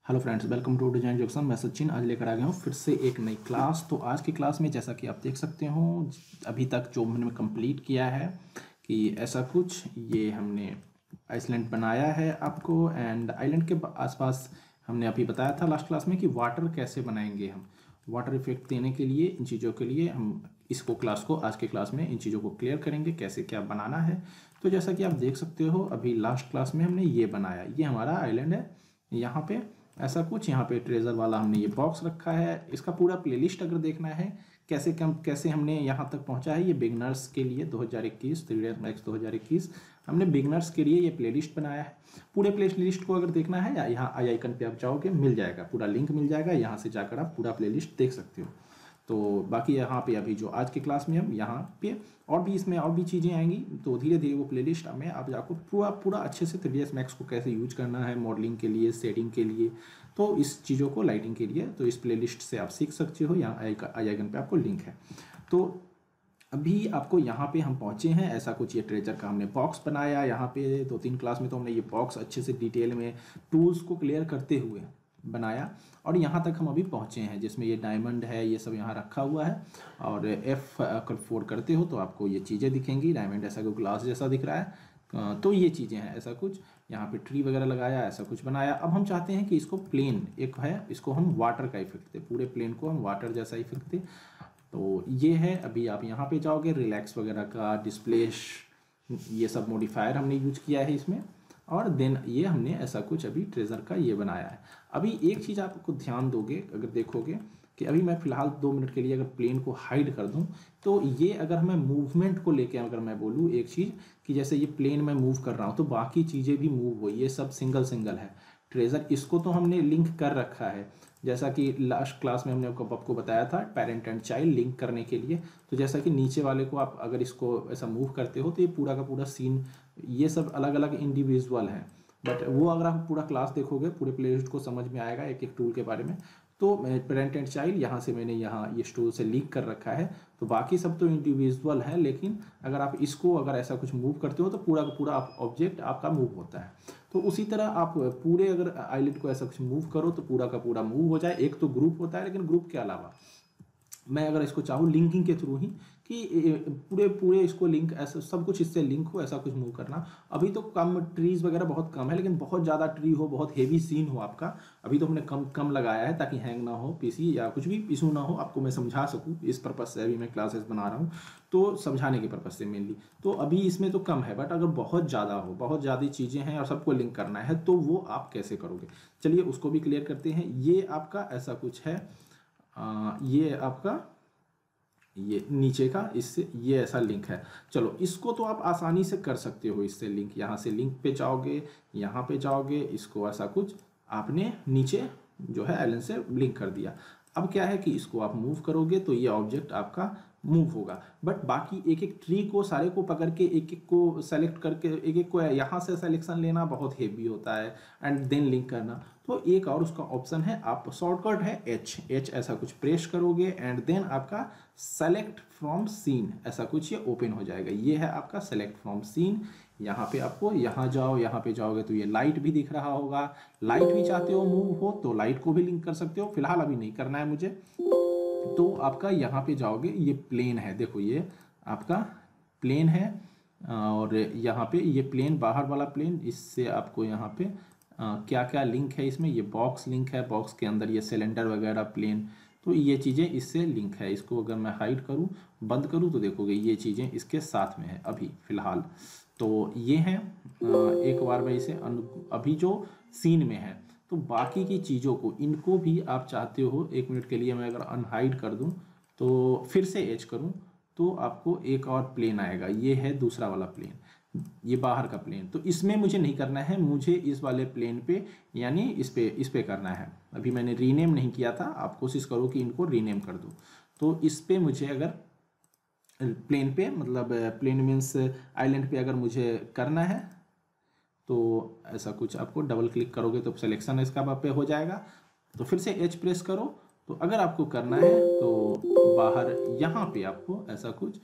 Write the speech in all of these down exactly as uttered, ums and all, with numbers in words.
Hello friends, welcome to design junction. मैं सचिन आज लेकर आ गया हूँ फिर से एक नई क्लास। तो आज की क्लास में जैसा कि आप देख सकते हो, अभी तक जो हमने कंप्लीट किया है कि ऐसा कुछ ये हमने आइसलैंड बनाया है आपको, एंड आइलैंड के आसपास हमने अभी बताया था लास्ट क्लास में कि वाटर कैसे बनाएंगे। हम वाटर इफेक्ट देने के लिए, इन चीज़ों के लिए हम इसको क्लास को आज के क्लास में इन चीज़ों को क्लियर करेंगे कैसे क्या बनाना है। तो जैसा कि आप देख सकते हो, अभी लास्ट क्लास में हमने ये बनाया, ये हमारा आइलैंड है। यहाँ पे ऐसा कुछ, यहाँ पे ट्रेजर वाला हमने ये बॉक्स रखा है। इसका पूरा प्लेलिस्ट अगर देखना है कैसे कम कैसे हमने यहाँ तक पहुँचा है, ये बिगनर्स के लिए दो हज़ार इक्कीस थ्री डेज मैक्स दो हज़ार इक्कीस हमने बिगनर्स के लिए ये प्लेलिस्ट बनाया है। पूरे प्लेलिस्ट को अगर देखना है, या यहाँ आई आइकन पे आप जाओगे मिल जाएगा, पूरा लिंक मिल जाएगा, यहाँ से जाकर आप पूरा प्लेलिस्ट देख सकते हो। तो बाकी यहाँ पे अभी जो आज के क्लास में हम यहाँ पे और भी इसमें और भी चीज़ें आएंगी, तो धीरे धीरे वो प्लेलिस्ट में आप जाकर पूरा पूरा अच्छे से थ्री डी एस मैक्स को कैसे यूज करना है मॉडलिंग के लिए, सेटिंग के लिए, तो इस चीज़ों को लाइटिंग के लिए, तो इस प्लेलिस्ट से आप सीख सकते हो। यहाँ आई आइकन पे आपको लिंक है। तो अभी आपको यहाँ पे हम पहुँचे हैं, ऐसा कुछ ये ट्रेजर का हमने बॉक्स बनाया। यहाँ पे दो तीन क्लास में तो हमने ये बॉक्स अच्छे से डिटेल में टूल्स को क्लियर करते हुए बनाया, और यहाँ तक हम अभी पहुँचे हैं जिसमें ये डायमंड है, ये सब यहाँ रखा हुआ है। और एफ अगर फोर करते हो तो आपको ये चीज़ें दिखेंगी। डायमंड ऐसा कोई ग्लास जैसा दिख रहा है, तो ये चीज़ें हैं। ऐसा कुछ यहाँ पे ट्री वगैरह लगाया, ऐसा कुछ बनाया। अब हम चाहते हैं कि इसको प्लेन एक है, इसको हम वाटर का इफेक्ट दे, पूरे प्लेन को हम वाटर जैसा इफेक्ट दे। तो ये है। अभी आप यहाँ पे जाओगे, रिलैक्स वगैरह का डिस्प्लेश, ये सब मॉडिफायर हमने यूज किया है इसमें। और देन ये हमने ऐसा कुछ अभी ट्रेजर का ये बनाया है। अभी एक चीज़ आपको ध्यान दोगे, अगर देखोगे कि अभी मैं फ़िलहाल दो मिनट के लिए अगर प्लेन को हाइड कर दूं, तो ये अगर मैं मूवमेंट को लेके अगर मैं बोलूँ एक चीज़ कि जैसे ये प्लेन मैं मूव कर रहा हूँ तो बाकी चीज़ें भी मूव हो, ये सब सिंगल सिंगल है ट्रेजर। इसको तो हमने लिंक कर रखा है, जैसा कि लास्ट क्लास में हमने आपको बताया था पेरेंट एंड चाइल्ड लिंक करने के लिए। तो जैसा कि नीचे वाले को आप अगर इसको ऐसा मूव करते हो तो ये पूरा का पूरा सीन, ये सब अलग अलग इंडिविजुअल हैं, बट वो अगर आप पूरा क्लास देखोगे पूरे प्लेलिस्ट को समझ में आएगा एक एक टूल के बारे में। तो पेरेंट एंड चाइल्ड यहाँ से मैंने यहाँ ये टूल से लिंक कर रखा है। तो बाकी सब तो इंडिविजुअल है, लेकिन अगर आप इसको अगर ऐसा कुछ मूव करते हो तो पूरा का पूरा ऑब्जेक्ट आपका मूव होता है। तो उसी तरह आप पूरे अगर आइलैंड को ऐसा कुछ मूव करो तो पूरा का पूरा मूव हो जाए। एक तो ग्रुप होता है, लेकिन ग्रुप के अलावा मैं अगर इसको चाहूँ लिंकिंग के थ्रू ही कि पूरे पूरे इसको लिंक, ऐसा सब कुछ इससे लिंक हो, ऐसा कुछ मूव करना। अभी तो कम ट्रीज वगैरह बहुत कम है, लेकिन बहुत ज़्यादा ट्री हो, बहुत हेवी सीन हो आपका, अभी तो हमने कम कम लगाया है ताकि हैंग ना हो पीसी या कुछ भी इशू ना हो, आपको मैं समझा सकूँ। इस पर्पज़ से अभी मैं क्लासेस बना रहा हूँ, तो समझाने के पर्पज़ से मेनली। तो अभी इसमें तो कम है, बट अगर बहुत ज़्यादा हो, बहुत ज़्यादा चीज़ें हैं और सबको लिंक करना है, तो वो आप कैसे करोगे, चलिए उसको भी क्लियर करते हैं। ये आपका ऐसा कुछ है, आ, ये आपका ये नीचे का इससे ये ऐसा लिंक है। चलो इसको तो आप आसानी से कर सकते हो इससे लिंक। यहाँ से लिंक पे जाओगे, यहाँ पे जाओगे, इसको ऐसा कुछ आपने नीचे जो है आइलैंड से लिंक कर दिया। अब क्या है कि इसको आप मूव करोगे तो ये ऑब्जेक्ट आपका मूव होगा, बट बाकी एक एक ट्री को सारे को पकड़ के एक एक को सेलेक्ट करके एक एक को यहाँ से सेलेक्शन लेना बहुत हेवी होता है, एंड देन लिंक करना। तो एक और उसका ऑप्शन है, आप शॉर्टकट है एच एच ऐसा कुछ प्रेस करोगे, एंड देन आपका सेलेक्ट फ्रॉम सीन ऐसा कुछ ये ओपन हो जाएगा। ये है आपका सेलेक्ट फ्रॉम सीन। यहाँ पे आपको यहाँ जाओ, यहाँ पे जाओगे तो ये लाइट भी दिख रहा होगा। लाइट भी चाहते हो मूव हो तो लाइट को भी लिंक कर सकते हो, फिलहाल अभी नहीं करना है मुझे। तो आपका यहाँ पे जाओगे, ये प्लेन है, देखो ये आपका प्लेन है, और यहाँ पे ये प्लेन बाहर वाला प्लेन, इससे आपको यहाँ पे आ, क्या क्या लिंक है इसमें, ये बॉक्स लिंक है, बॉक्स के अंदर ये सिलेंडर वगैरह प्लेन, तो ये चीज़ें इससे लिंक है। इसको अगर मैं हाइड करूँ, बंद करूँ, तो देखोगे ये चीज़ें इसके साथ में है अभी फ़िलहाल। तो ये हैं, एक बार मैं इसे अभी जो सीन में है, तो बाकी की चीज़ों को, इनको भी आप चाहते हो एक मिनट के लिए मैं अगर अनहाइड कर दूं तो फिर से एच करूं तो आपको एक और प्लेन आएगा। ये है दूसरा वाला प्लेन, ये बाहर का प्लेन। तो इसमें मुझे नहीं करना है, मुझे इस वाले प्लेन पे यानी इस पे इस पे करना है। अभी मैंने रीनेम नहीं किया था, आप कोशिश करो कि इनको रीनेम कर दो। तो इस पे मुझे अगर प्लेन पे, मतलब प्लेन मीन्स आइलैंड पे अगर मुझे करना है, तो ऐसा कुछ आपको डबल क्लिक करोगे तो सिलेक्शन इसका पे हो जाएगा। तो फिर से एच प्रेस करो। तो अगर आपको करना है तो बाहर यहाँ पे आपको ऐसा कुछ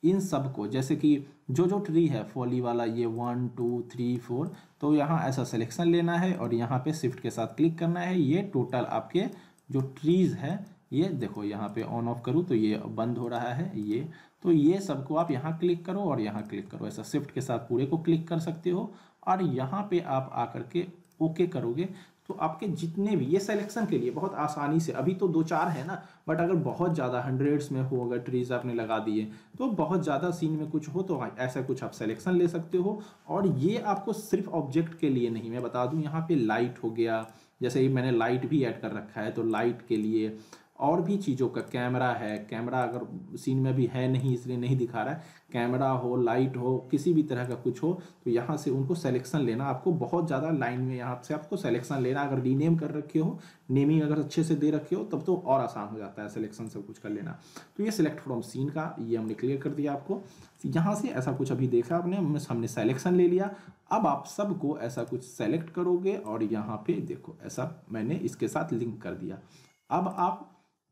इन सब को, जैसे कि जो जो ट्री है फॉली वाला, ये वन टू थ्री फोर, तो यहाँ ऐसा सिलेक्शन लेना है और यहाँ पे शिफ्ट के साथ क्लिक करना है। ये टोटल आपके जो ट्रीज़ है, ये देखो यहाँ पे ऑन ऑफ करूँ तो ये बंद हो रहा है ये, तो ये सबको आप यहाँ क्लिक करो और यहाँ क्लिक करो, ऐसा शिफ्ट के साथ पूरे को क्लिक कर सकते हो। और यहाँ पे आप आकर के ओके करोगे तो आपके जितने भी, ये सिलेक्शन के लिए बहुत आसानी से, अभी तो दो चार है ना, बट अगर बहुत ज़्यादा हंड्रेड्स में हो, अगर ट्रीज आपने लगा दिए तो बहुत ज़्यादा सीन में कुछ हो तो ऐसा कुछ आप सिलेक्शन ले सकते हो। और ये आपको सिर्फ ऑब्जेक्ट के लिए नहीं, मैं बता दूं यहाँ पे लाइट हो गया, जैसे ही मैंने लाइट भी ऐड कर रखा है तो लाइट के लिए, और भी चीज़ों का, कैमरा है, कैमरा अगर सीन में भी है नहीं इसलिए नहीं दिखा रहा है, कैमरा हो, लाइट हो, किसी भी तरह का कुछ हो तो यहाँ से उनको सिलेक्शन लेना, आपको बहुत ज़्यादा लाइन में यहाँ से आपको सिलेक्शन लेना। अगर रीनेम कर रखे हो, नेमिंग अगर अच्छे से दे रखे हो तब तो और आसान हो जाता है सिलेक्शन सब कुछ कर लेना। तो ये सिलेक्ट फ्रॉम सीन का ये हमने क्लियर कर दिया आपको। यहाँ से ऐसा कुछ अभी देखा आपने, हमने सिलेक्शन ले लिया। अब आप सबको ऐसा कुछ सेलेक्ट करोगे और यहाँ पे देखो ऐसा मैंने इसके साथ लिंक कर दिया। अब आप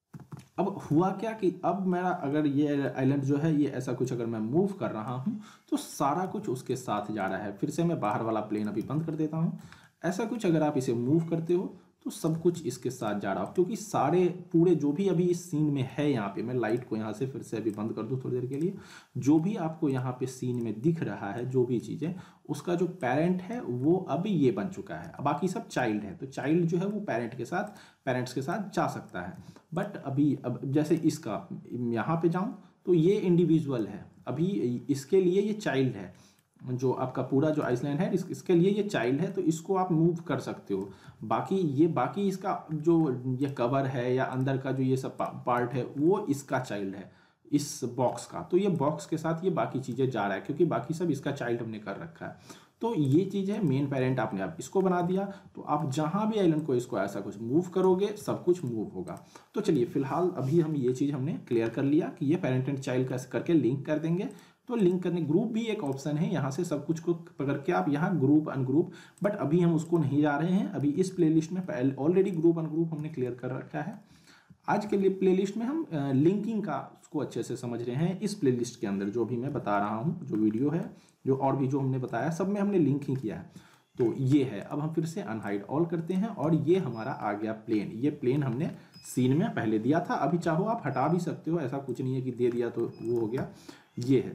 अब हुआ क्या कि अब मेरा अगर ये आइलैंड जो है ये ऐसा कुछ अगर मैं मूव कर रहा हूँ तो सारा कुछ उसके साथ जा रहा है। फिर से मैं बाहर वाला प्लेन अभी बंद कर देता हूँ। ऐसा कुछ अगर आप इसे मूव करते हो तो सब कुछ इसके साथ जा रहा हो, क्योंकि सारे पूरे जो भी अभी इस सीन में है, यहाँ पे मैं लाइट को यहाँ से फिर से अभी बंद कर दूँ थोड़ी देर के लिए, जो भी आपको यहाँ पे सीन में दिख रहा है जो भी चीज़ें, उसका जो पेरेंट है वो अब ये बन चुका है, बाकी सब चाइल्ड है। तो चाइल्ड जो है वो पेरेंट के साथ पेरेंट्स के साथ जा सकता है। बट अभी अब जैसे इसका यहाँ पे जाऊँ तो ये इंडिविजुअल है, अभी इसके लिए ये चाइल्ड है, जो आपका पूरा जो आइसलैंड है इस, इसके लिए ये चाइल्ड है, तो इसको आप मूव कर सकते हो। बाकी ये बाकी इसका जो ये कवर है या अंदर का जो ये सब पार्ट है वो इसका चाइल्ड है, इस बॉक्स का। तो ये बॉक्स के साथ ये बाकी चीज़ें जा रहा है, क्योंकि बाकी सब इसका चाइल्ड हमने कर रखा है। तो ये चीज़ है, मेन पेरेंट आपने आप इसको बना दिया, तो आप जहाँ भी आइलैंड को इसको ऐसा कुछ मूव करोगे सब कुछ मूव होगा। तो चलिए फिलहाल अभी हम ये चीज़ हमने क्लियर कर लिया कि ये पेरेंट एंड चाइल्ड का करके लिंक कर देंगे। तो लिंक करने, ग्रुप भी एक ऑप्शन है, यहाँ से सब कुछ को पकड़ के आप यहाँ ग्रुप अनग्रुप, बट अभी हम उसको नहीं जा रहे हैं। अभी इस प्लेलिस्ट में ऑलरेडी ग्रुप अनग्रुप हमने क्लियर कर रखा है। आज के लिए प्लेलिस्ट में हम लिंकिंग का उसको अच्छे से समझ रहे हैं। इस प्लेलिस्ट के अंदर जो भी मैं बता रहा हूँ, जो वीडियो है, जो और भी जो हमने बताया, सब में हमने लिंक ही किया है। तो ये है, अब हम फिर से अनहाइड ऑल करते हैं और ये हमारा आ गया प्लेन। ये प्लेन हमने सीन में पहले दिया था, अभी चाहो आप हटा भी सकते हो, ऐसा कुछ नहीं है कि दे दिया तो वो हो गया। ये है,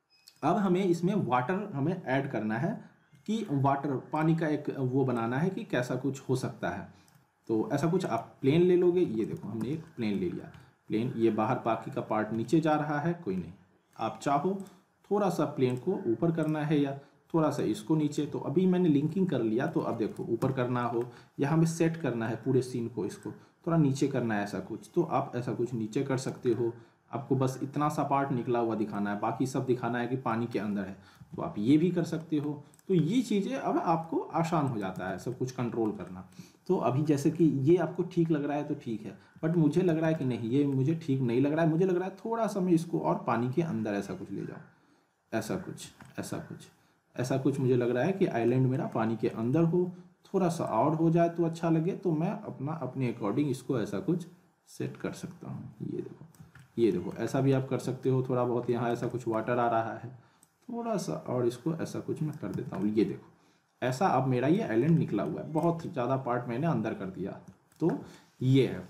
अब हमें इसमें वाटर हमें ऐड करना है कि वाटर पानी का एक वो बनाना है कि कैसा कुछ हो सकता है। तो ऐसा कुछ आप प्लेन ले लोगे, ये देखो हमने एक प्लेन ले लिया, प्लेन ये बाहर बाकी का पार्ट नीचे जा रहा है, कोई नहीं, आप चाहो थोड़ा सा प्लेन को ऊपर करना है या थोड़ा सा इसको नीचे, तो अभी मैंने लिंकिंग कर लिया। तो अब देखो ऊपर करना हो, यहाँ में सेट करना है पूरे सीन को, इसको थोड़ा नीचे करना है ऐसा कुछ, तो आप ऐसा कुछ नीचे कर सकते हो। आपको बस इतना सा पार्ट निकला हुआ दिखाना है, बाकी सब दिखाना है कि पानी के अंदर है, तो आप ये भी कर सकते हो। तो ये चीज़ें अब आपको आसान हो जाता है सब कुछ कंट्रोल करना। तो अभी जैसे कि ये आपको ठीक लग रहा है तो ठीक है, बट मुझे लग रहा है कि नहीं, ये मुझे ठीक नहीं लग रहा है, मुझे लग रहा है थोड़ा सा मैं इसको और पानी के अंदर ऐसा कुछ ले जाऊँ, ऐसा कुछ ऐसा कुछ ऐसा कुछ मुझे लग रहा है कि आइलैंड मेरा पानी के अंदर हो, थोड़ा सा और हो जाए तो अच्छा लगे, तो मैं अपना अपने अकॉर्डिंग इसको ऐसा कुछ सेट कर सकता हूँ। ये देखो, ये देखो, ऐसा भी आप कर सकते हो। थोड़ा बहुत यहाँ ऐसा कुछ वाटर आ रहा है, थोड़ा सा और इसको ऐसा कुछ मैं कर देता हूँ। ये देखो, ऐसा अब मेरा ये आइलैंड निकला हुआ है, बहुत ज़्यादा पार्ट मैंने अंदर कर दिया। तो ये है,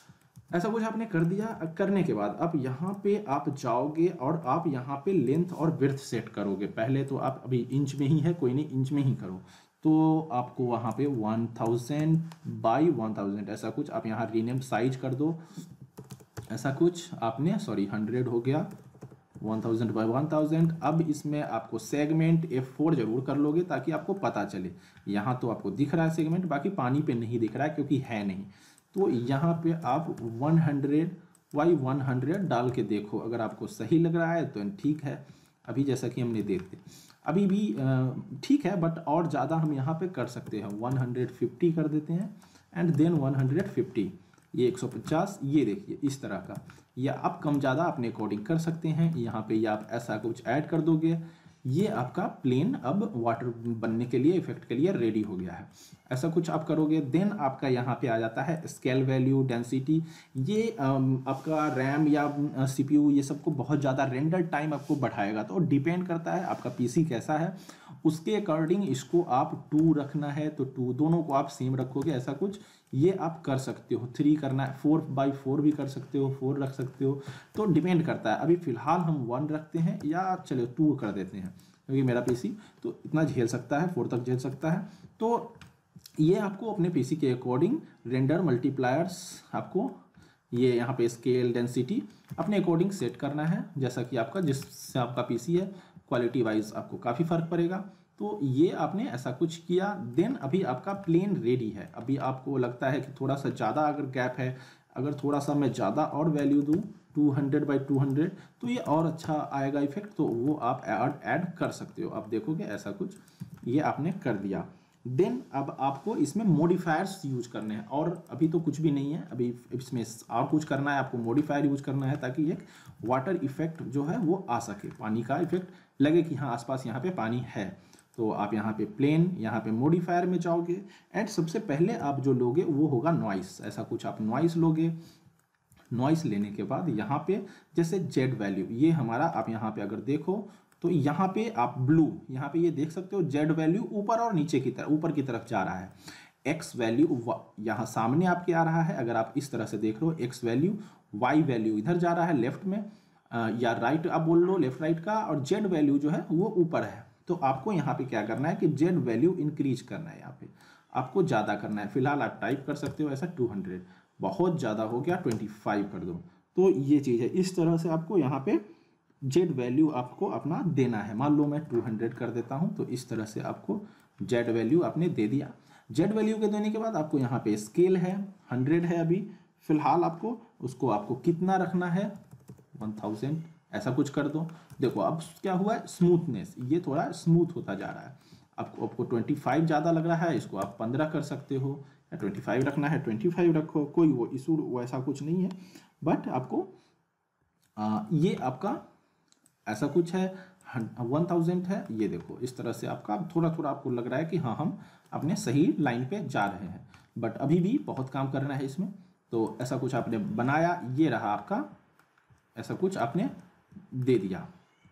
ऐसा कुछ आपने कर दिया। करने के बाद अब यहाँ पे आप जाओगे और आप यहाँ पे लेंथ और विड्थ सेट करोगे। पहले तो आप अभी इंच में ही है, कोई नहीं, इंच में ही करो। तो आपको वहाँ पे one thousand by one thousand ऐसा कुछ आप यहाँ रीनेम साइज कर दो, ऐसा कुछ आपने, सॉरी हंड्रेड हो गया, one thousand by one thousand. अब इसमें आपको सेगमेंट एफ फोर जरूर कर लोगे ताकि आपको पता चले। यहाँ तो आपको दिख रहा है सेगमेंट, बाकी पानी पे नहीं दिख रहा है क्योंकि है नहीं। तो यहाँ पे आप one hundred by one hundred डाल के देखो, अगर आपको सही लग रहा है तो ठीक है। अभी जैसा कि हमने देखते, अभी भी ठीक है, बट और ज़्यादा हम यहाँ पे कर सकते हैं। वन हंड्रेड फिफ्टी कर देते हैं and then one hundred fifty, ये एक सौ पचास, ये देखिए इस तरह का, या आप कम ज़्यादा अपने अकॉर्डिंग कर सकते हैं। यहाँ पे या आप ऐसा कुछ ऐड कर दोगे, ये आपका प्लेन अब वाटर बनने के लिए, इफेक्ट के लिए रेडी हो गया है। ऐसा कुछ आप करोगे। देन आपका यहाँ पे आ जाता है स्केल वैल्यू, डेंसिटी। ये आम, आपका रैम या सीपीयू ये सबको बहुत ज़्यादा रेंडर टाइम आपको बढ़ाएगा। तो डिपेंड करता है आपका पीसी कैसा है, उसके अकॉर्डिंग इसको आप टू रखना है तो टू, दोनों को आप सेम रखोगे। ऐसा कुछ ये आप कर सकते हो। थ्री करना है, फोर बाई फोर भी कर सकते हो, फोर रख सकते हो, तो डिपेंड करता है। अभी फिलहाल हम वन रखते हैं, या चलो टू कर देते हैं, क्योंकि मेरा पीसी तो इतना झेल सकता है, फोर तक झेल सकता है। तो ये आपको अपने पीसी के अकॉर्डिंग रेंडर मल्टीप्लायर्स आपको ये यहाँ पे स्केल डेंसिटी अपने अकॉर्डिंग सेट करना है, जैसा कि आपका जिससे आपका पीसी है क्वालिटी वाइज आपको काफ़ी फर्क पड़ेगा। तो ये आपने ऐसा कुछ किया। देन अभी आपका प्लेन रेडी है। अभी आपको लगता है कि थोड़ा सा ज़्यादा अगर गैप है, अगर थोड़ा सा मैं ज़्यादा और वैल्यू दूँ two hundred by two hundred तो ये और अच्छा आएगा इफेक्ट, तो वो आप ऐड ऐड कर सकते हो। आप देखोगे ऐसा कुछ ये आपने कर दिया। देन अब आपको इसमें मॉडिफायर्स यूज करने हैं, और अभी तो कुछ भी नहीं है, अभी इसमें और कुछ करना है, आपको मॉडिफायर यूज करना है ताकि एक वाटर इफेक्ट जो है वो आ सके, पानी का इफेक्ट लगे कि हाँ आसपास यहाँ पे पानी है। तो आप यहाँ पे प्लेन, यहाँ पे मॉडिफायर में जाओगे एंड सबसे पहले आप जो लोगे वो होगा नॉइस। ऐसा कुछ आप नॉइस लोगे। नॉइस लेने के बाद यहाँ पे जैसे जेड वैल्यू, ये हमारा आप यहाँ पे अगर देखो तो यहाँ पे आप ब्लू, यहाँ पे ये देख सकते हो जेड वैल्यू ऊपर और नीचे की तरफ, ऊपर की तरफ जा रहा है। एक्स वैल्यू यहाँ सामने आपके आ रहा है, अगर आप इस तरह से देख रहे हो एक्स वैल्यू, वाई वैल्यू इधर जा रहा है लेफ्ट में, आ, या राइट आप बोल लो लेफ्ट राइट का, और जेड वैल्यू जो है वो ऊपर है। तो आपको यहाँ पे क्या करना है कि जेड वैल्यू इंक्रीज करना है, यहाँ पे आपको ज़्यादा करना है। फिलहाल आप टाइप कर सकते हो ऐसा टू हंड्रेड, बहुत ज़्यादा हो गया ट्वेंटी फाइव कर दो। तो ये चीज़ है, इस तरह से आपको यहाँ पे जेड वैल्यू आपको अपना देना है। मान लो मैं टू हंड्रेड कर देता हूँ, तो इस तरह से आपको जेड वैल्यू आपने दे दिया। जेड वैल्यू के देने के बाद आपको यहाँ पे स्केल है हंड्रेड है अभी फिलहाल, आपको उसको आपको कितना रखना है वन थाउजेंड ऐसा कुछ कर दो। देखो अब क्या हुआ है, स्मूथनेस ये थोड़ा स्मूथ होता जा रहा है। आपको आपको ट्वेंटी फाइव ज़्यादा लग रहा है, इसको आप पंद्रह कर सकते हो, या ट्वेंटी फाइव रखना है ट्वेंटी फाइव रखो, कोई वो इशू वैसा कुछ नहीं है। बट आपको आ, ये आपका ऐसा कुछ है वन थाउजेंड है, ये देखो इस तरह से आपका थोड़ा थोड़ा आपको लग रहा है कि हाँ हम अपने सही लाइन पे जा रहे हैं, बट अभी भी बहुत काम करना है इसमें। तो ऐसा कुछ आपने बनाया, ये रहा आपका, ऐसा कुछ आपने दे दिया।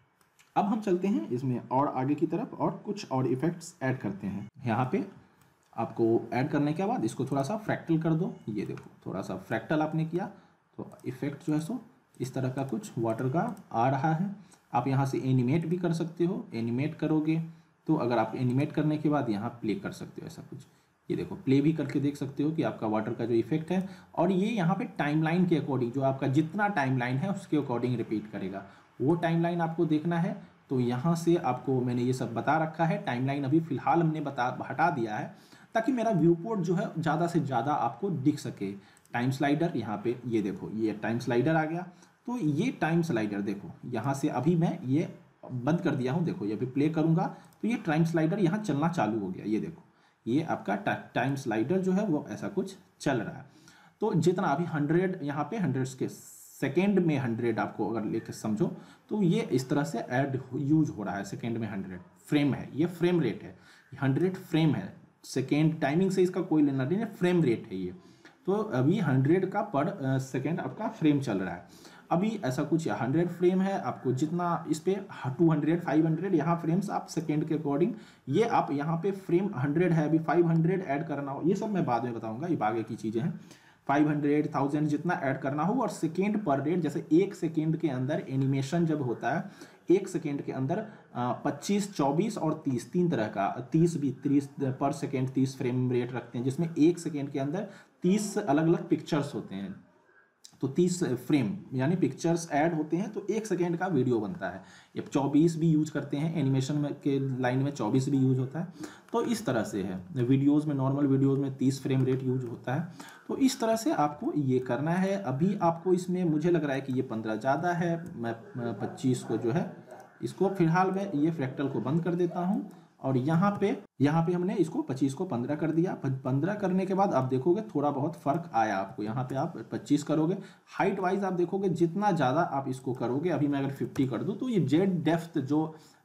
अब हम चलते हैं इसमें और आगे की तरफ और कुछ और इफेक्ट्स ऐड करते हैं। यहाँ पे आपको ऐड करने के बाद इसको थोड़ा सा फ्रैक्टल कर दो। ये देखो थोड़ा सा फ्रैक्टल आपने किया तो इफेक्ट जो है सो इस तरह का कुछ वाटर का आ रहा है। आप यहाँ से एनिमेट भी कर सकते हो। एनिमेट करोगे तो अगर आप एनिमेट करने के बाद यहाँ प्ले कर सकते हो ऐसा कुछ, ये देखो प्ले भी करके देख सकते हो कि आपका वाटर का जो इफेक्ट है। और ये यहाँ पे टाइमलाइन के अकॉर्डिंग, जो आपका जितना टाइमलाइन है उसके अकॉर्डिंग रिपीट करेगा। वो टाइमलाइन आपको देखना है तो यहाँ से आपको मैंने ये सब बता रखा है। टाइमलाइन अभी फिलहाल हमने बता हटा दिया है ताकि मेरा व्यू पोर्ट जो है ज़्यादा से ज़्यादा आपको दिख सके। टाइम स्लाइडर यहाँ पे ये देखो, ये टाइम स्लाइडर आ गया। तो ये टाइम स्लाइडर देखो यहाँ से अभी मैं ये बंद कर दिया हूँ, देखो ये अभी प्ले करूँगा तो ये टाइम स्लाइडर यहाँ चलना चालू हो गया। ये देखो ये आपका टाइम स्लाइडर जो है वो ऐसा कुछ चल रहा है। तो जितना अभी हंड्रेड यहाँ पे हंड्रेड के सेकेंड में हंड्रेड आपको अगर लेकर समझो तो ये इस तरह से ऐड यूज हो रहा है। सेकेंड में हंड्रेड फ्रेम है, ये फ्रेम रेट है, हंड्रेड फ्रेम है। सेकेंड टाइमिंग से इसका कोई लेना नहीं है, फ्रेम रेट है ये। तो अभी हंड्रेड का पर सेकेंड आपका फ्रेम चल रहा है। अभी ऐसा कुछ हंड्रेड फ्रेम है, आपको जितना इस पे टू हंड्रेड फाइव हंड्रेड यहाँ फ्रेम्स आप सेकेंड के अकॉर्डिंग, ये आप यहाँ पे फ्रेम हंड्रेड है, अभी फाइव हंड्रेड ऐड करना हो, ये सब मैं बाद में बताऊंगा, ये आगे की चीज़ें हैं। फाइव हंड्रेड थाउजेंड जितना ऐड करना हो, और सेकेंड पर रेट, जैसे एक सेकेंड के अंदर एनिमेशन जब होता है, एक सेकेंड के अंदर पच्चीस चौबीस और तीस तीन तरह का, तीस भी तीस पर सेकेंड तीस फ्रेम रेट रखते हैं, जिसमें एक सेकेंड के अंदर तीस अलग अलग पिक्चर्स होते हैं। तो तीस फ्रेम यानी पिक्चर्स ऐड होते हैं तो एक सेकेंड का वीडियो बनता है। ये चौबीस भी यूज करते हैं एनिमेशन में के लाइन में, चौबीस भी यूज होता है। तो इस तरह से है, वीडियोस में नॉर्मल वीडियोस में तीस फ्रेम रेट यूज होता है। तो इस तरह से आपको ये करना है। अभी आपको इसमें मुझे लग रहा है कि ये पंद्रह ज़्यादा है, मैं पच्चीस को जो है इसको फिलहाल मैं ये फ्रैक्टल को बंद कर देता हूँ। और यहाँ पे यहाँ पे हमने इसको पच्चीस को पंद्रह कर दिया। पंद्रह करने के बाद आप देखोगे थोड़ा बहुत फर्क आया आपको। यहाँ पे आप पच्चीस करोगे, हाइट वाइज आप देखोगे जितना ज़्यादा आप इसको करोगे, अभी मैं अगर फिफ्टी कर दूँ तो ये जेड डेप्थ जो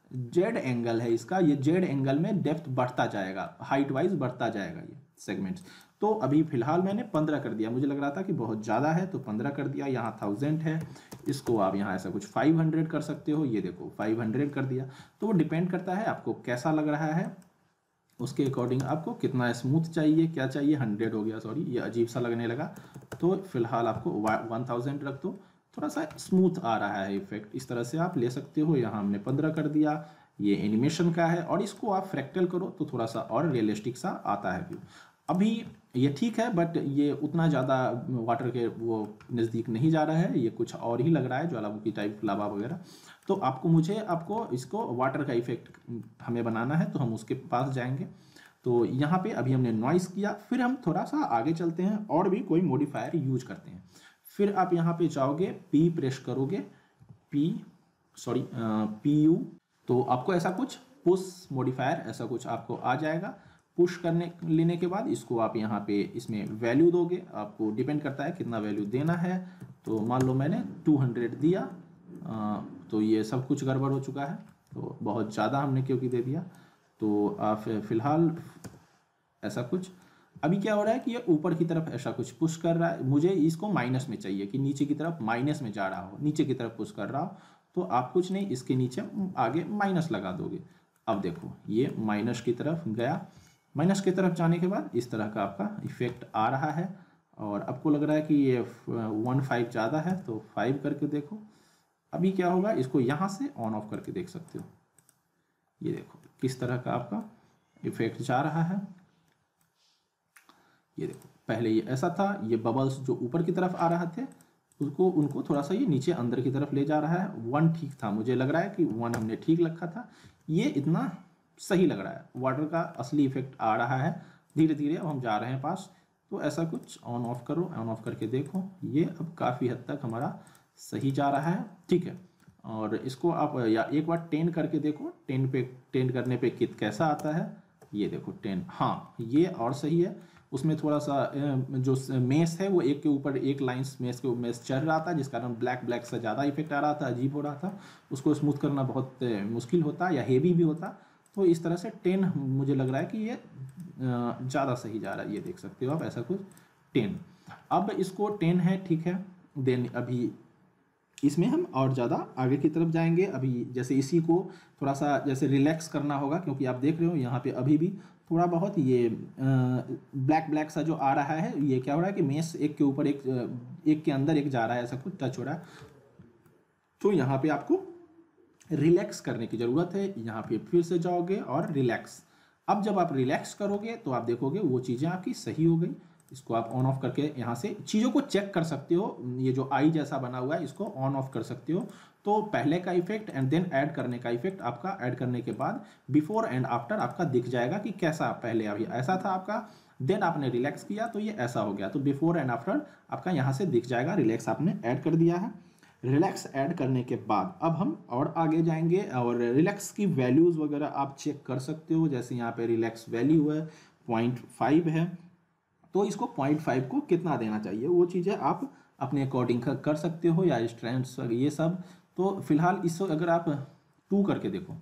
जेड एंगल है इसका, ये जेड एंगल में डेप्थ बढ़ता जाएगा, हाइट वाइज बढ़ता जाएगा ये सेगमेंट्स। तो अभी फिलहाल मैंने पंद्रह कर दिया, मुझे लग रहा था कि बहुत ज़्यादा है तो पंद्रह कर दिया। यहाँ थाउजेंड है, इसको आप यहाँ ऐसा कुछ फाइव हंड्रेड कर सकते हो, ये देखो फाइव हंड्रेड कर दिया। तो वो डिपेंड करता है आपको कैसा लग रहा है, उसके अकॉर्डिंग आपको कितना स्मूथ चाहिए, क्या चाहिए। हंड्रेड हो गया, सॉरी ये अजीब सा लगने लगा, तो फिलहाल आपको वन थाउजेंड रख दो, थोड़ा सा स्मूथ आ रहा है इफेक्ट, इस तरह से आप ले सकते हो। यहाँ हमने पंद्रह कर दिया, ये एनिमेशन का है, और इसको आप फ्रैक्टल करो तो थोड़ा सा और रियलिस्टिक सा आता है व्यू। अभी ये ठीक है, बट ये उतना ज़्यादा वाटर के वो नज़दीक नहीं जा रहा है, ये कुछ और ही लग रहा है ज्वालामुखी टाइप लावा वगैरह। तो आपको मुझे आपको इसको वाटर का इफेक्ट हमें बनाना है, तो हम उसके पास जाएंगे। तो यहाँ पे अभी हमने नॉइस किया, फिर हम थोड़ा सा आगे चलते हैं और भी कोई मॉडिफायर यूज करते हैं। फिर आप यहाँ पे जाओगे, पी प्रेस करोगे, पी सॉरी पी यू, तो आपको ऐसा कुछ पुश मॉडिफायर ऐसा कुछ आपको आ जाएगा। पुश करने लेने के बाद इसको आप यहाँ पे इसमें वैल्यू दोगे, आपको डिपेंड करता है कितना वैल्यू देना है। तो मान लो मैंने टू हंड्रेड दिया, आ, तो ये सब कुछ गड़बड़ हो चुका है, तो बहुत ज़्यादा हमने क्योंकि दे दिया। तो आप फिलहाल ऐसा कुछ, अभी क्या हो रहा है कि ये ऊपर की तरफ ऐसा कुछ पुश कर रहा है, मुझे इसको माइनस में चाहिए कि नीचे की तरफ माइनस में जा रहा हो, नीचे की तरफ पुश कर रहा हो। तो आप कुछ नहीं, इसके नीचे आगे माइनस लगा दोगे। अब देखो ये माइनस की तरफ गया, माइनस की तरफ जाने के बाद इस तरह का आपका इफेक्ट आ रहा है। और आपको लग रहा है कि ये वन फाइव ज़्यादा है, तो फाइव करके देखो। अभी क्या होगा, इसको यहाँ से ऑन ऑफ करके देख सकते हो, ये देखो किस तरह का आपका इफेक्ट जा रहा है। ये देखो पहले ये ऐसा था, ये बबल्स जो ऊपर की तरफ आ रहे थे उसको उनको थोड़ा सा ये नीचे अंदर की तरफ ले जा रहा है। वन ठीक था, मुझे लग रहा है कि वन हमने ठीक रखा था, ये इतना सही लग रहा है। वाटर का असली इफेक्ट आ रहा है धीरे धीरे, अब हम जा रहे हैं पास। तो ऐसा कुछ ऑन ऑफ करो, ऑन ऑफ करके देखो, ये अब काफ़ी हद तक हमारा सही जा रहा है, ठीक है। और इसको आप या एक बार टेन करके देखो, टेन पे टेन करने पे कित कैसा आता है, ये देखो टेन, हाँ ये और सही है। उसमें थोड़ा सा जो मेस है वो एक के ऊपर एक लाइन मेस के मेस चढ़ रहा था, जिस कारण ब्लैक ब्लैक से ज़्यादा इफेक्ट आ रहा था, अजीब हो रहा था। उसको स्मूथ करना बहुत मुश्किल होता या हेवी भी होता। तो इस तरह से टेन मुझे लग रहा है कि ये ज़्यादा सही जा रहा है, ये देख सकते हो आप ऐसा कुछ टेन। अब इसको टेन है, ठीक है। देन अभी इसमें हम और ज़्यादा आगे की तरफ जाएंगे। अभी जैसे इसी को थोड़ा सा जैसे रिलैक्स करना होगा, क्योंकि आप देख रहे हो यहाँ पे अभी भी थोड़ा बहुत ये ब्लैक ब्लैक सा जो आ रहा है, ये क्या हो रहा है कि मेस एक के ऊपर एक एक के अंदर एक जा रहा है, ऐसा कुछ टच हो रहा है। तो यहाँ पे आपको रिलैक्स करने की ज़रूरत है। यहाँ पे फिर से जाओगे और रिलैक्स। अब जब आप रिलैक्स करोगे तो आप देखोगे वो चीज़ें आपकी सही हो गई। इसको आप ऑन ऑफ करके यहाँ से चीज़ों को चेक कर सकते हो। ये जो आई जैसा बना हुआ है इसको ऑन ऑफ कर सकते हो। तो पहले का इफेक्ट एंड देन ऐड करने का इफेक्ट आपका ऐड करने के बाद बिफोर एंड आफ्टर आपका दिख जाएगा कि कैसा पहले अभी ऐसा था आपका, देन आपने रिलैक्स किया तो ये ऐसा हो गया। तो बिफोर एंड आफ्टर आपका यहाँ से दिख जाएगा। रिलैक्स आपने ऐड कर दिया है। रिलैक्स ऐड करने के बाद अब हम और आगे जाएंगे और रिलैक्स की वैल्यूज़ वगैरह आप चेक कर सकते हो। जैसे यहाँ पे रिलैक्स वैल्यू है पॉइंट फाइव है, तो इसको पॉइंट फाइव को कितना देना चाहिए वो चीज़ें आप अपने अकॉर्डिंग कर सकते हो, या स्ट्रेंथ्स ये सब। तो फिलहाल इसको अगर आप टू करके देखो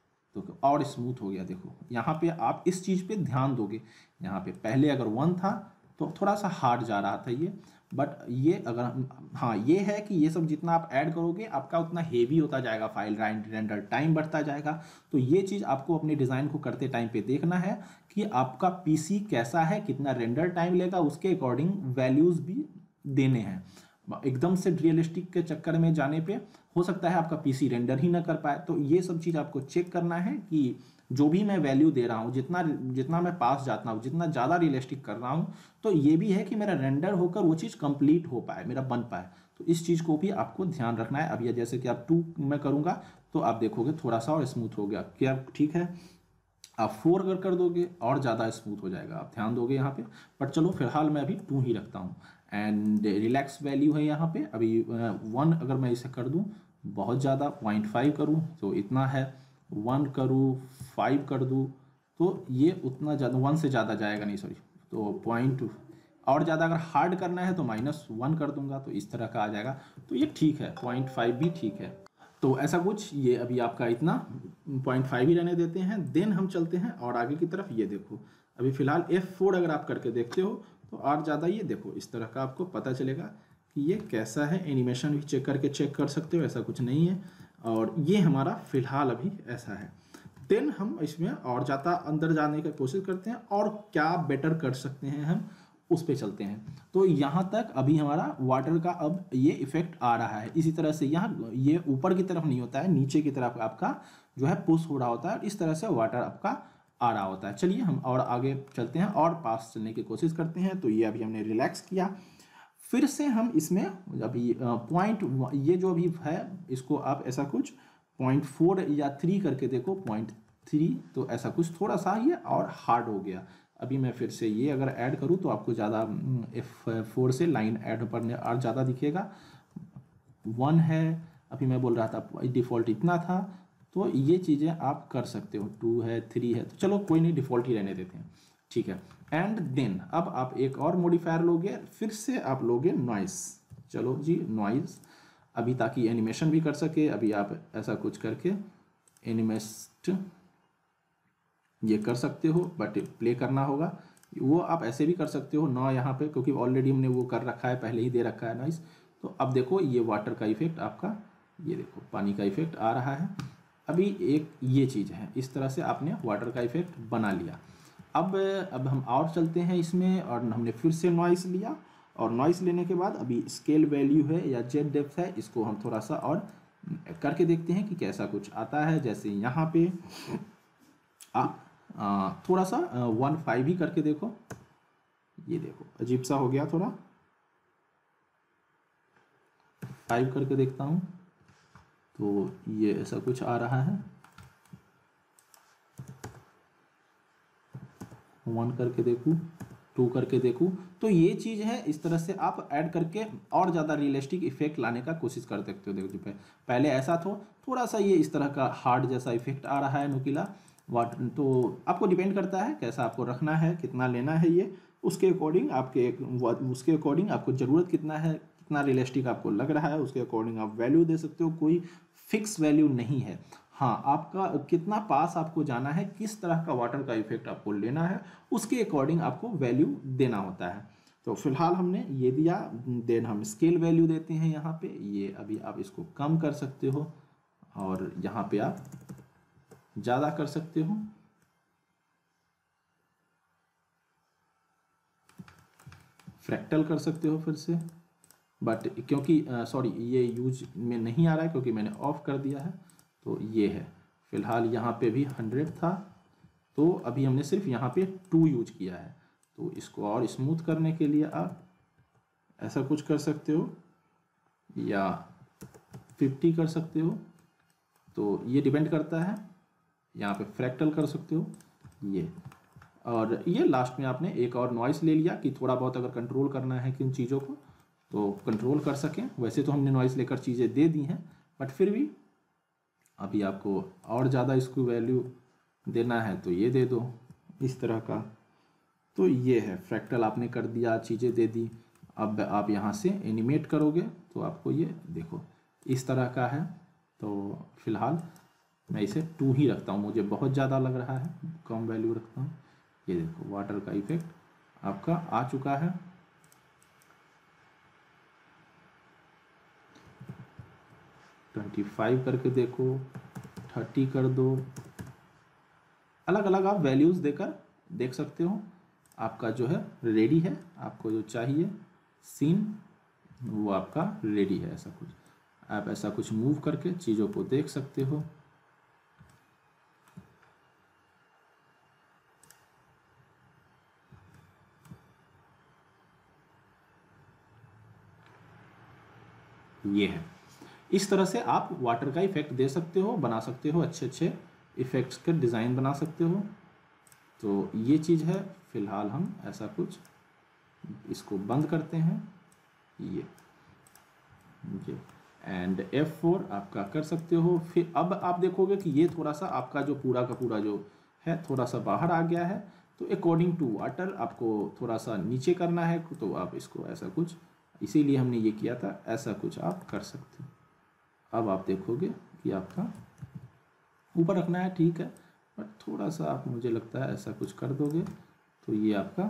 तो और स्मूथ हो गया। देखो यहाँ पे आप इस चीज़ पे ध्यान दोगे, यहाँ पे पहले अगर वन था तो थोड़ा सा हार्ड जा रहा था ये, बट ये अगर हाँ ये है कि ये सब जितना आप ऐड करोगे आपका उतना हेवी होता जाएगा, फाइल रेंडर टाइम बढ़ता जाएगा। तो ये चीज़ आपको अपने डिज़ाइन को करते टाइम पे देखना है कि आपका पीसी कैसा है, कितना रेंडर टाइम लेगा, उसके अकॉर्डिंग वैल्यूज़ भी देने हैं। एकदम से रियलिस्टिक के चक्कर में जाने पे हो सकता है आपका पीसी रेंडर ही ना कर पाए। तो ये सब चीज़ आपको चेक करना है कि जो भी मैं वैल्यू दे रहा हूँ, जितना जितना मैं पास जाता हूँ, जितना ज़्यादा रियलिस्टिक कर रहा हूँ, तो ये भी है कि मेरा रेंडर होकर वो चीज़ कंप्लीट हो पाए, मेरा बन पाए। तो इस चीज़ को भी आपको ध्यान रखना है। अब ये जैसे कि आप टू में करूँगा तो आप देखोगे थोड़ा सा और स्मूथ हो गया, क्या ठीक है। आप फोर अगर कर दोगे और ज़्यादा स्मूथ हो जाएगा, आप ध्यान दोगे यहाँ पे। बट चलो फिलहाल मैं अभी टू ही रखता हूँ। एंड रिलैक्स वैल्यू है यहाँ पे अभी वन, अगर मैं इसे कर दूँ बहुत ज़्यादा, पॉइंट फाइव करूँ तो इतना है, वन करूँ फाइव कर दूँ तो ये उतना ज़्यादा, वन से ज़्यादा जाएगा नहीं, सॉरी। तो पॉइंट और ज़्यादा अगर हार्ड करना है तो माइनस वन कर दूंगा, तो इस तरह का आ जाएगा। तो ये ठीक है, पॉइंट फाइव भी ठीक है। तो ऐसा कुछ, ये अभी आपका इतना पॉइंट फाइव ही रहने देते हैं। देन हम चलते हैं और आगे की तरफ। ये देखो अभी फ़िलहाल एफ फोर अगर आप करके देखते हो तो और ज़्यादा ये देखो इस तरह का आपको पता चलेगा कि ये कैसा है। एनिमेशन भी चेक करके चेक कर सकते हो, ऐसा कुछ नहीं है। और ये हमारा फ़िलहाल अभी ऐसा है। देन हम इसमें और ज़्यादा अंदर जाने की कोशिश करते हैं और क्या बेटर कर सकते हैं हम उस पे चलते हैं। तो यहाँ तक अभी हमारा वाटर का अब ये इफेक्ट आ रहा है। इसी तरह से यहाँ ये ऊपर की तरफ नहीं होता है, नीचे की तरफ आपका जो है पुश हो रहा होता है। इस तरह से वाटर आपका आ रहा होता है। चलिए हम और आगे चलते हैं और पास चलने की कोशिश करते हैं। तो ये अभी हमने रिलैक्स किया। फिर से हम इसमें अभी पॉइंट ये जो अभी है इसको आप ऐसा कुछ पॉइंट फोर या थ्री करके देखो, पॉइंट थ्री। तो ऐसा कुछ थोड़ा सा ये और हार्ड हो गया। अभी मैं फिर से ये अगर ऐड करूँ तो आपको ज़्यादा एफ फोर से लाइन ऐड करने और ज़्यादा दिखेगा। वन है, अभी मैं बोल रहा था डिफ़ॉल्ट इतना था। तो ये चीज़ें आप कर सकते हो। टू है, थ्री है, तो चलो कोई नहीं, डिफ़ॉल्ट ही रहने देते हैं, ठीक है। एंड देन अब आप एक और मॉडिफायर लोगे, फिर से आप लोगे नॉइस। चलो जी नॉइस, अभी ताकि एनिमेशन भी कर सके। अभी आप ऐसा कुछ करके एनिमेस्ट ये कर सकते हो, बट प्ले करना होगा। वो आप ऐसे भी कर सकते हो ना यहाँ पे, क्योंकि ऑलरेडी हमने वो कर रखा है, पहले ही दे रखा है नॉइस। तो अब देखो ये वाटर का इफेक्ट आपका, ये देखो पानी का इफेक्ट आ रहा है। अभी एक ये चीज़ है, इस तरह से आपने वाटर का इफेक्ट बना लिया। अब अब हम और चलते हैं इसमें, और हमने फिर से नॉइस लिया। और नॉइस लेने के बाद अभी स्केल वैल्यू है या जेड डेप्थ है, इसको हम थोड़ा सा और करके देखते हैं कि कैसा कुछ आता है। जैसे यहाँ पे आप आ, थोड़ा सा वन फाइव ही करके देखो। ये देखो अजीब सा हो गया, थोड़ा फाइव करके देखता हूँ तो ये ऐसा कुछ आ रहा है। वन करके देखूँ, टू करके देखूँ, तो ये चीज़ है। इस तरह से आप ऐड करके और ज़्यादा रियलिस्टिक इफेक्ट लाने का कोशिश कर सकते हो। देखो पहले ऐसा था, थोड़ा सा ये इस तरह का हार्ड जैसा इफेक्ट आ रहा है, नुकीला वाटर। तो आपको डिपेंड करता है कैसा आपको रखना है, कितना लेना है ये, उसके अकॉर्डिंग आपके उसके अकॉर्डिंग आपको ज़रूरत कितना है, कितना रियलिस्टिक आपको लग रहा है, उसके अकॉर्डिंग आप वैल्यू दे सकते हो। कोई फिक्स वैल्यू नहीं है। हाँ, आपका कितना पास आपको जाना है, किस तरह का वाटर का इफेक्ट आपको लेना है, उसके अकॉर्डिंग आपको वैल्यू देना होता है। तो फिलहाल हमने ये दिया। देन हम स्केल वैल्यू देते हैं यहाँ पे। ये अभी आप इसको कम कर सकते हो और यहाँ पे आप ज़्यादा कर सकते हो। फ्रैक्टल कर सकते हो फिर से, बट क्योंकि सॉरी ये यूज में नहीं आ रहा है क्योंकि मैंने ऑफ कर दिया है। तो ये है फिलहाल, यहाँ पे भी हंड्रेड था, तो अभी हमने सिर्फ यहाँ पे टू यूज किया है। तो इसको और स्मूथ करने के लिए आप ऐसा कुछ कर सकते हो या फिफ्टी कर सकते हो। तो ये डिपेंड करता है। यहाँ पे फ्रैक्टल कर सकते हो ये। और ये लास्ट में आपने एक और नॉइस ले लिया कि थोड़ा बहुत अगर कंट्रोल करना है किन चीज़ों को तो कंट्रोल कर सकें। वैसे तो हमने नॉइस लेकर चीज़ें दे दी हैं, बट फिर भी अभी आपको और ज़्यादा इसको वैल्यू देना है तो ये दे दो इस तरह का। तो ये है फ्रैक्टल आपने कर दिया, चीज़ें दे दी। अब आप यहाँ से एनिमेट करोगे तो आपको ये देखो इस तरह का है। तो फिलहाल मैं इसे टू ही रखता हूँ, मुझे बहुत ज़्यादा लग रहा है, कम वैल्यू रखता हूँ। ये देखो वाटर का इफेक्ट आपका आ चुका है। ट्वेंटी फाइव करके देखो, थर्टी कर दो, अलग अलग आप वैल्यूज़ देकर देख सकते हो। आपका जो है रेडी है, आपको जो चाहिए सीन वो आपका रेडी है। ऐसा कुछ आप ऐसा कुछ मूव करके चीज़ों को देख सकते हो। ये है, इस तरह से आप वाटर का इफेक्ट दे सकते हो, बना सकते हो, अच्छे अच्छे इफेक्ट्स के डिज़ाइन बना सकते हो। तो ये चीज़ है। फिलहाल हम ऐसा कुछ इसको बंद करते हैं ये ये एंड एफ फोर आपका कर सकते हो। फिर अब आप देखोगे कि ये थोड़ा सा आपका जो पूरा का पूरा जो है थोड़ा सा बाहर आ गया है। तो अकॉर्डिंग टू वाटर आपको थोड़ा सा नीचे करना है, तो आप इसको ऐसा कुछ, इसीलिए हमने ये किया था, ऐसा कुछ आप कर सकते हो। अब आप देखोगे कि आपका ऊपर रखना है, ठीक है, बट थोड़ा सा आप, मुझे लगता है ऐसा कुछ कर दोगे तो ये आपका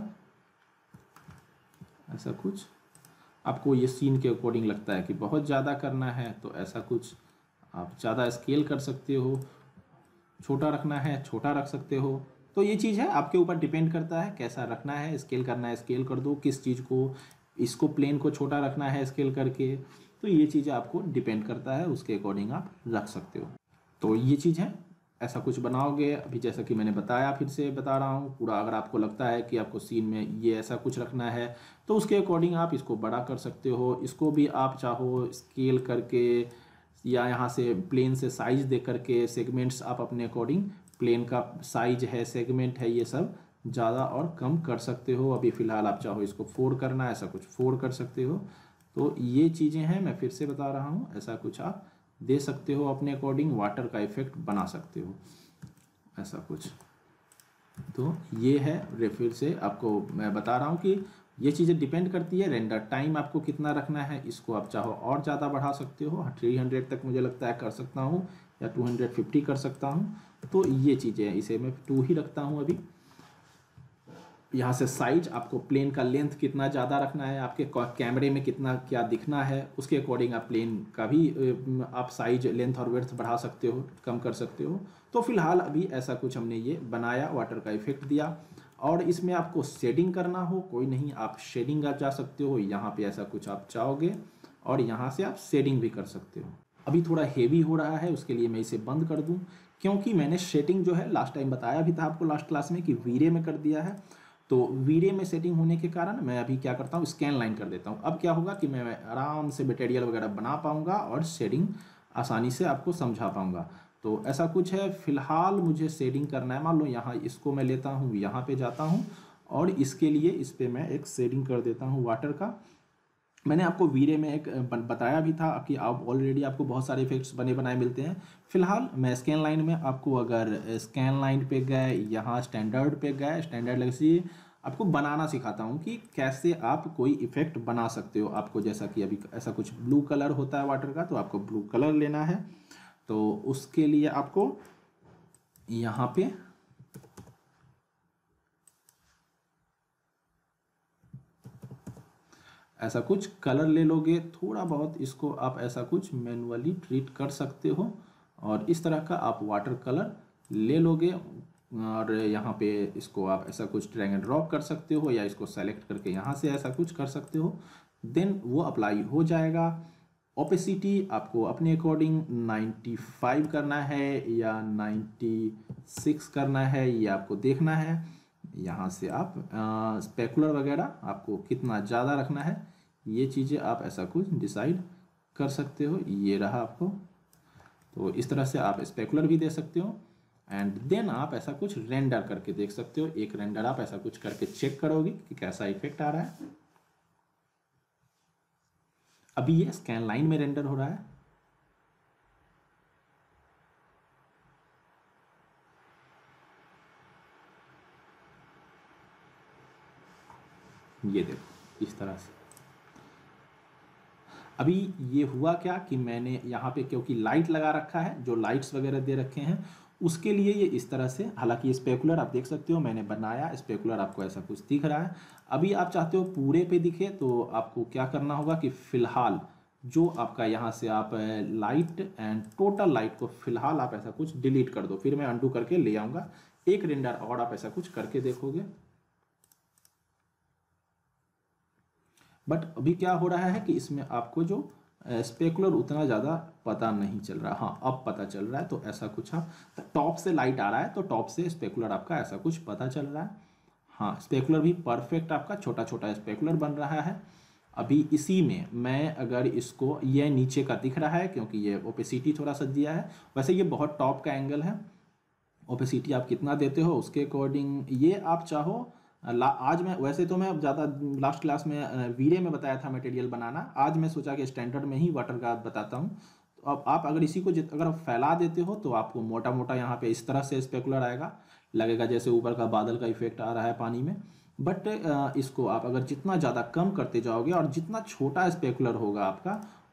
ऐसा कुछ आपको ये सीन के अकॉर्डिंग लगता है कि बहुत ज़्यादा करना है तो ऐसा कुछ आप ज़्यादा स्केल कर सकते हो, छोटा रखना है छोटा रख सकते हो। तो ये चीज़ है, आपके ऊपर डिपेंड करता है कैसा रखना है, स्केल करना है स्केल कर दो, किस चीज़ को, इसको प्लेन को छोटा रखना है स्केल करके, तो ये चीज़ें आपको डिपेंड करता है, उसके अकॉर्डिंग आप रख सकते हो। तो ये चीज़ है, ऐसा कुछ बनाओगे। अभी जैसा कि मैंने बताया, फिर से बता रहा हूँ पूरा, अगर आपको लगता है कि आपको सीन में ये ऐसा कुछ रखना है तो उसके अकॉर्डिंग आप इसको बड़ा कर सकते हो। इसको भी आप चाहो स्केल करके या यहाँ से प्लेन से साइज दे करके सेगमेंट्स आप अपने अकॉर्डिंग, प्लेन का साइज है, सेगमेंट है, ये सब ज़्यादा और कम कर सकते हो। अभी फ़िलहाल आप चाहो इसको फोर करना है, ऐसा कुछ फोर कर सकते हो। तो ये चीज़ें हैं, मैं फिर से बता रहा हूँ, ऐसा कुछ आप दे सकते हो अपने अकॉर्डिंग, वाटर का इफेक्ट बना सकते हो ऐसा कुछ। तो ये है, फिर से आपको मैं बता रहा हूँ कि ये चीज़ें डिपेंड करती है, रेंडर टाइम आपको कितना रखना है, इसको आप चाहो और ज़्यादा बढ़ा सकते हो, थ्री हंड्रेड तक मुझे लगता है कर सकता हूँ, या टू हंड्रेड फिफ्टी कर सकता हूँ। तो ये चीज़ें हैं, इसे मैं टू ही रखता हूँ अभी। यहाँ से साइज, आपको प्लेन का लेंथ कितना ज़्यादा रखना है, आपके कैमरे में कितना क्या दिखना है, उसके अकॉर्डिंग आप प्लेन का भी आप साइज, लेंथ और विड्थ बढ़ा सकते हो, कम कर सकते हो। तो फिलहाल अभी ऐसा कुछ हमने ये बनाया, वाटर का इफेक्ट दिया। और इसमें आपको शेडिंग करना हो, कोई नहीं, आप शेडिंग आप जा सकते हो, यहाँ पे ऐसा कुछ आप चाहोगे और यहाँ से आप शेडिंग भी कर सकते हो। अभी थोड़ा हेवी हो रहा है, उसके लिए मैं इसे बंद कर दूँ, क्योंकि मैंने शेडिंग जो है लास्ट टाइम बताया भी था आपको लास्ट क्लास में कि वीरे में कर दिया है। तो वीरे में सेटिंग होने के कारण मैं अभी क्या करता हूँ, स्कैन लाइन कर देता हूँ। अब क्या होगा कि मैं आराम से मटेरियल वगैरह बना पाऊँगा और शेडिंग आसानी से आपको समझा पाऊँगा। तो ऐसा कुछ है, फिलहाल मुझे शेडिंग करना है। मान लो यहाँ इसको मैं लेता हूँ, यहाँ पे जाता हूँ और इसके लिए इस पर मैं एक शेडिंग कर देता हूँ वाटर का। मैंने आपको वीरे में एक बताया भी था कि आप ऑलरेडी आपको बहुत सारे इफेक्ट्स बने बनाए मिलते हैं। फिलहाल मैं स्कैन लाइन में आपको, अगर स्कैन लाइन पे गए, यहाँ स्टैंडर्ड पे गए, स्टैंडर्ड लेगेसी, आपको बनाना सिखाता हूँ कि कैसे आप कोई इफेक्ट बना सकते हो। आपको जैसा कि अभी ऐसा कुछ ब्लू कलर होता है वाटर का, तो आपको ब्लू कलर लेना है। तो उसके लिए आपको यहाँ पे ऐसा कुछ कलर ले लोगे, थोड़ा बहुत इसको आप ऐसा कुछ मैनुअली ट्रीट कर सकते हो और इस तरह का आप वाटर कलर ले लोगे और यहाँ पे इसको आप ऐसा कुछ ड्रैग एंड ड्रॉप कर सकते हो या इसको सेलेक्ट करके यहाँ से ऐसा कुछ कर सकते हो। देन वो अप्लाई हो जाएगा। ओपेसिटी आपको अपने अकॉर्डिंग नाइन्टी फाइव करना है या नाइन्टी सिक्स करना है, ये आपको देखना है। यहाँ से आप स्पेकुलर वगैरह आपको कितना ज़्यादा रखना है, ये चीज़ें आप ऐसा कुछ डिसाइड कर सकते हो। ये रहा आपको, तो इस तरह से आप स्पेकुलर भी दे सकते हो एंड देन आप ऐसा कुछ रेंडर करके देख सकते हो। एक रेंडर आप ऐसा कुछ करके चेक करोगे कि कैसा इफेक्ट आ रहा है। अभी ये स्कैन लाइन में रेंडर हो रहा है। ये देखो इस तरह से। अभी ये हुआ क्या कि मैंने यहाँ पे क्योंकि लाइट लगा रखा है, जो लाइट्स वगैरह दे रखे हैं उसके लिए ये इस तरह से, हालांकि स्पेकुलर आप देख सकते हो मैंने बनाया, स्पेकुलर आपको ऐसा कुछ दिख रहा है। अभी आप चाहते हो पूरे पे दिखे, तो आपको क्या करना होगा कि फिलहाल जो आपका यहाँ से आप लाइट एंड टोटल लाइट को फिलहाल आप ऐसा कुछ डिलीट कर दो, फिर मैं अंडू करके ले आऊँगा एक रेंडर और आप ऐसा कुछ करके देखोगे। बट अभी क्या हो रहा है कि इसमें आपको जो स्पेकुलर उतना ज़्यादा पता नहीं चल रहा। हाँ अब पता चल रहा है। तो ऐसा कुछ आप टॉप से लाइट आ रहा है तो टॉप से स्पेकुलर आपका ऐसा कुछ पता चल रहा है। हाँ स्पेकुलर भी परफेक्ट आपका छोटा छोटा स्पेकुलर बन रहा है। अभी इसी में मैं अगर इसको, ये नीचे का दिख रहा है क्योंकि ये ओपेसिटी थोड़ा सा दिया है, वैसे ये बहुत टॉप का एंगल है। ओपेसिटी आप कितना देते हो उसके अकॉर्डिंग ये आप चाहो। आज मैं वैसे तो मैं ज़्यादा लास्ट क्लास में वीरे में बताया था मटेरियल बनाना, आज मैं सोचा कि स्टैंडर्ड में ही वाटर का बताता हूँ। तो अब आप अगर इसी को अगर आप फैला देते हो तो आपको मोटा मोटा यहाँ पे इस तरह से स्पेकुलर आएगा, लगेगा जैसे ऊपर का बादल का इफेक्ट आ रहा है पानी में। बट इसको आप अगर जितना ज़्यादा कम करते जाओगे और जितना छोटा स्पेकुलर होगा आपका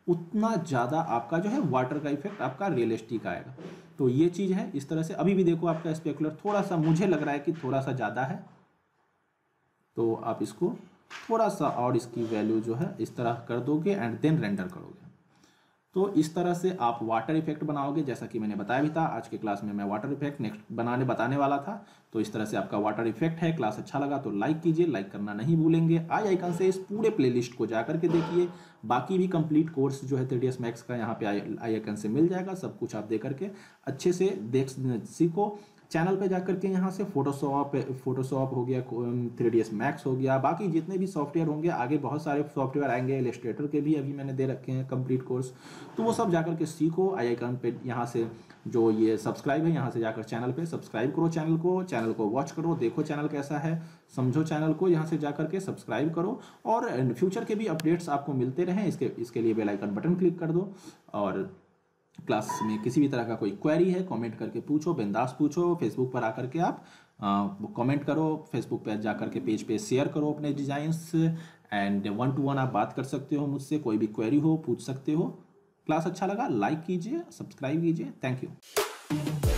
उतना ज़्यादा आपका जो है वाटर का इफेक्ट आपका रियलिस्टिक आएगा। तो ये चीज़ है। इस तरह से अभी भी देखो आपका स्पेकुलर थोड़ा सा मुझे लग रहा है कि थोड़ा सा ज़्यादा है, तो आप इसको थोड़ा सा और इसकी वैल्यू जो है इस तरह कर दोगे एंड देन रेंडर करोगे। तो इस तरह से आप वाटर इफेक्ट बनाओगे, जैसा कि मैंने बताया भी था। आज के क्लास में मैं वाटर इफेक्ट नेक्स्ट बनाने बताने वाला था। तो इस तरह से आपका वाटर इफेक्ट है। क्लास अच्छा लगा तो लाइक कीजिए, लाइक करना नहीं भूलेंगे। आई आइकन से इस पूरे प्लेलिस्ट को जाकर के देखिए। बाकी भी कंप्लीट कोर्स जो है थ्री डी एस मैक्स का यहाँ पे आई आइकन से मिल जाएगा। सब कुछ आप देख करके अच्छे से देख सीखो। चैनल पे जाकर के यहाँ से फोटोशॉप फोटोशॉप हो गया, थ्री डी एस मैक्स हो गया, बाकी जितने भी सॉफ्टवेयर होंगे, आगे बहुत सारे सॉफ्टवेयर आएंगे। इलस्ट्रेटर के भी अभी मैंने दे रखे हैं कंप्लीट कोर्स, तो वो सब जाकर के सीखो। आई आइकन पे यहाँ से जो ये सब्सक्राइब है, यहाँ से जाकर चैनल पे सब्सक्राइब करो। चैनल को चैनल को वॉच करो, देखो चैनल कैसा है, समझो चैनल को। यहाँ से जाकर के सब्सक्राइब करो और फ्यूचर के भी अपडेट्स आपको मिलते रहें। इसके इसके लिए बेल आइकन बटन क्लिक कर दो। और क्लास में किसी भी तरह का कोई क्वेरी है कमेंट करके पूछो, बिंदास पूछो। फेसबुक पर आकर के आप कमेंट करो, फेसबुक पे जाकर के पेज पे शेयर करो अपने designs, and one to one आप बात कर सकते हो मुझसे। कोई भी क्वेरी हो पूछ सकते हो। क्लास अच्छा लगा लाइक कीजिए, सब्सक्राइब कीजिए। Thank you.